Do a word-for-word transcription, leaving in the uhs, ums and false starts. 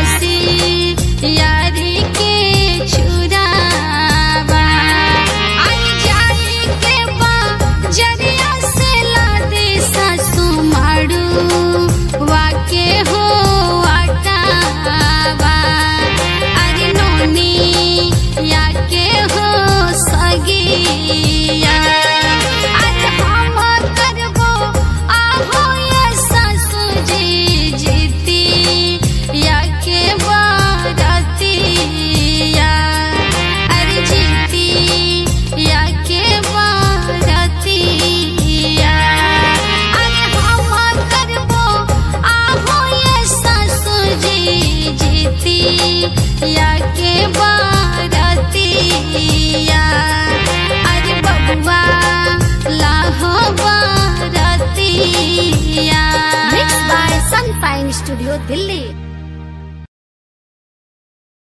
हंसी यारी के छुरावा। आई जाई के बा जरिया से ला दे सासू माड़ू वाके हो आटावा। अरे नोनी या के हो सगिया। अरे हम करबो आहो ये सासू जी जीती या के बारतिया। अरे जीती या के बारतिया। अरे हम करबो आहो ये सासू जी जीती या के बारतिया। अरे बबुआ लाहो बारतिया। Mixed by Sunshine Studio, Delhi।